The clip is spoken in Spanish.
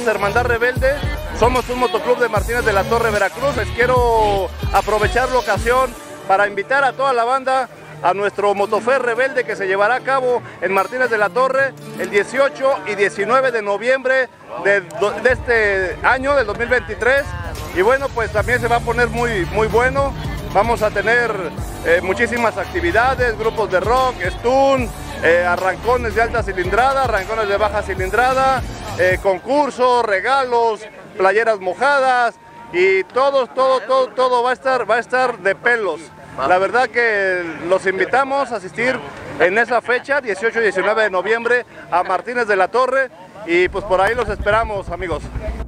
Hermandad Rebelde, somos un motoclub de Martínez de la Torre, Veracruz. Les quiero aprovechar la ocasión para invitar a toda la banda a nuestro Motofer Rebelde que se llevará a cabo en Martínez de la Torre el 18 y 19 de noviembre de este año, del 2023. Y bueno, pues también se va a poner muy bueno. Vamos a tener muchísimas actividades, grupos de rock, stunt, arrancones de alta cilindrada, arrancones de baja cilindrada, concursos, regalos, playeras mojadas y todo va a estar de pelos. La verdad que los invitamos a asistir en esa fecha, 18 y 19 de noviembre, a Martínez de la Torre, y pues por ahí los esperamos, amigos.